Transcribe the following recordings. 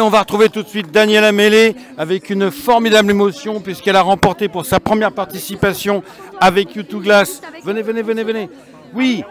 Et on va retrouver tout de suite Daniela Mellet avec une formidable émotion puisqu'elle a remporté pour sa première participation avec U2 Glass. Venez, venez, venez, venez. Oui.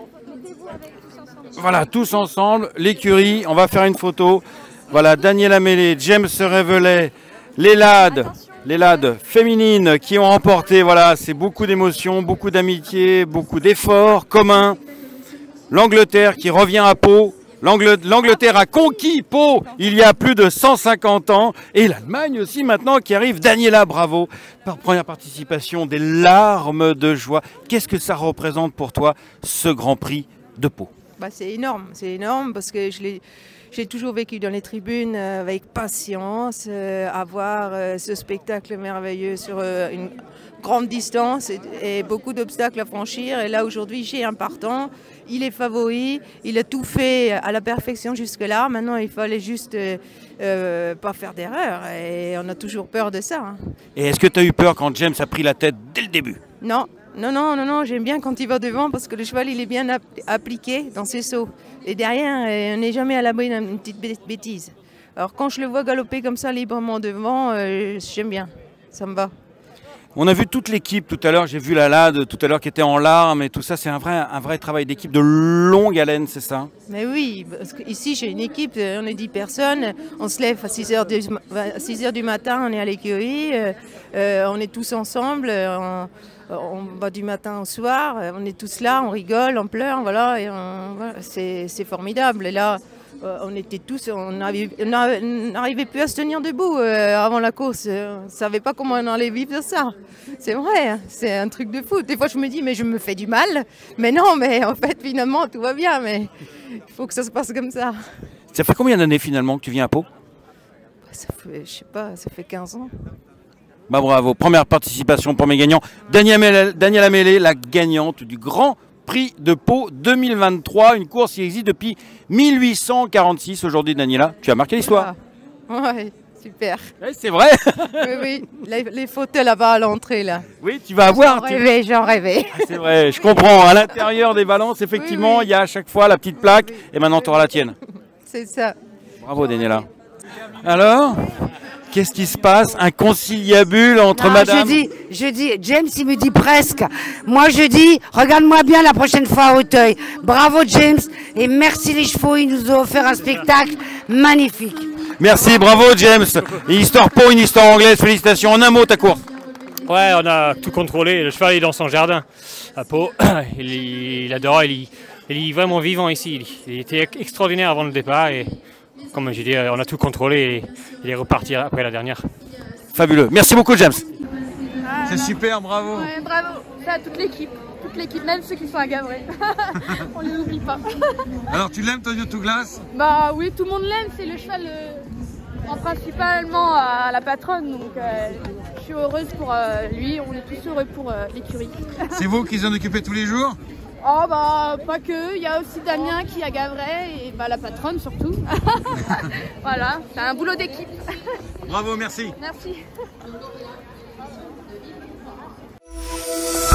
Voilà, tous ensemble, l'écurie, on va faire une photo. Voilà, Daniela Mellet, James Revelet, les Lades féminines qui ont remporté, voilà, c'est beaucoup d'émotions, beaucoup d'amitié, beaucoup d'efforts communs. L'Angleterre qui revient à Pau. L'Angleterre a conquis Pau il y a plus de 150 ans. Et l'Allemagne aussi maintenant qui arrive. Daniela, bravo. Par première participation, des larmes de joie. Qu'est-ce que ça représente pour toi, ce Grand Prix de Pau? C'est énorme parce que j'ai toujours vécu dans les tribunes avec patience, avoir ce spectacle merveilleux sur une grande distance et beaucoup d'obstacles à franchir. Et là aujourd'hui j'ai un partant, il est favori, il a tout fait à la perfection jusque-là. Maintenant il fallait juste pas faire d'erreur et on a toujours peur de ça. Et est-ce que tu as eu peur quand James a pris la tête dès le début? Non. Non, j'aime bien quand il va devant parce que le cheval il est bien appliqué dans ses sauts. Et derrière, on n'est jamais à l'abri d'une petite bêtise. Alors quand je le vois galoper comme ça librement devant, j'aime bien, ça me va. On a vu toute l'équipe tout à l'heure, j'ai vu la Lade tout à l'heure qui était en larmes et tout ça, c'est un vrai travail d'équipe de longue haleine, c'est ça? Mais oui, parce qu'ici j'ai une équipe, on est 10 personnes, on se lève à 6h du matin, on est à l'écurie, on est tous ensemble. On va du matin au soir, on est tous là, on rigole, on pleure, voilà, et c'est formidable. Et là, on était tous, on n'arrivait plus à se tenir debout avant la course. On ne savait pas comment on allait vivre ça. C'est vrai, c'est un truc de fou. Des fois, je me dis, mais je me fais du mal. Mais non, mais en fait, finalement, tout va bien. Mais il faut que ça se passe comme ça. Ça fait combien d'années finalement que tu viens à Pau? Ça fait, je sais pas, ça fait 15 ans. Bravo, première participation pour mes gagnants. Daniela Mellet, la gagnante du Grand Prix de Pau 2023, une course qui existe depuis 1846. Aujourd'hui, Daniela, tu as marqué l'histoire. Ouais, super. Ouais, c'est vrai. Oui, les fauteuils là-bas à l'entrée là. Oui, tu vas avoir. J'en rêvais. Ah, c'est vrai, je comprends. À l'intérieur des balances, effectivement, il y a à chaque fois la petite plaque et maintenant tu auras la tienne. C'est ça. Bravo, Daniela. Alors, qu'est-ce qui se passe? Un conciliabule entre madame... Je dis, James, il me dit presque. Moi, je dis, regarde-moi bien la prochaine fois à Auteuil. Bravo, James, et merci les chevaux, ils nous ont offert un spectacle magnifique. Merci, bravo, James. Une histoire Pau, une histoire anglaise, félicitations. En un mot, ta course. Ouais, on a tout contrôlé. Le cheval est dans son jardin à Pau. Il adore, il est vraiment vivant ici. Il était extraordinaire avant le départ et... Comme j'ai dit, on a tout contrôlé et il est reparti après la dernière. Fabuleux. Merci beaucoup, James. C'est super, bravo. Ouais, bravo. C'est à toute l'équipe, même ceux qui sont à Gavray. On les oublie pas. Alors, tu l'aimes, ton U2 Glass? Bah oui, tout le monde l'aime. C'est le cheval principalement à la patronne. Donc, je suis heureuse pour lui. On est tous heureux pour l'écurie. C'est vous qui en occupez tous les jours? Oh bah pas que, il y a aussi Damien qui est à Gavray et bah la patronne surtout. Voilà, c'est un boulot d'équipe. Bravo, merci. Merci.